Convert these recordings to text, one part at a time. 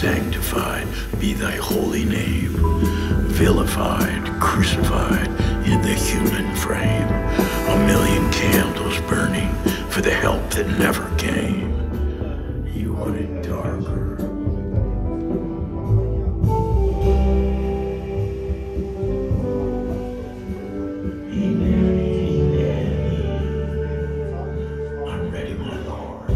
sanctified be thy holy name. Vilified, crucified in the human frame. A million candles burning for the help that never came. You want it darker. I'm ready, my Lord.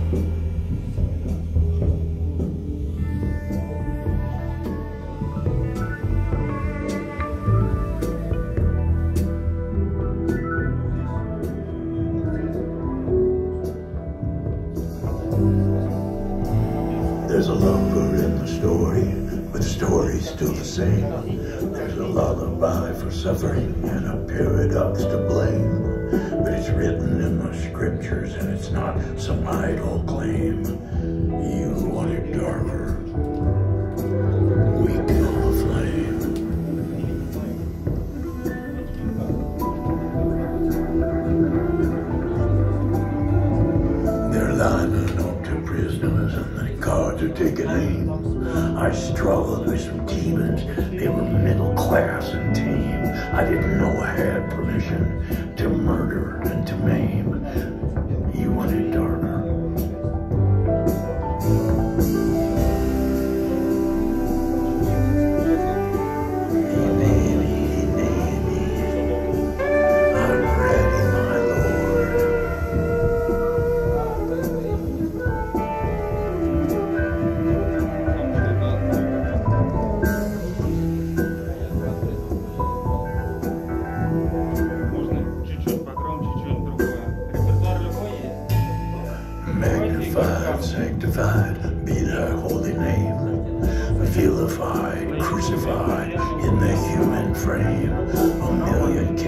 There's a lumber in the story, but the story's still the same. There's a lullaby for suffering and a paradox to blame. But it's written in the scriptures and it's not some idle claim. You want it darker. We kill the flame. They're lining up to prisoners and the guards are taking aim. I struggled with some demons. They were middle class and tame. I didn't know I had permission to murder and to maim. You want it darker. I'm ready, my Lord. Magnified, sanctified be thy holy name. Vilified, crucified in the human frame. A million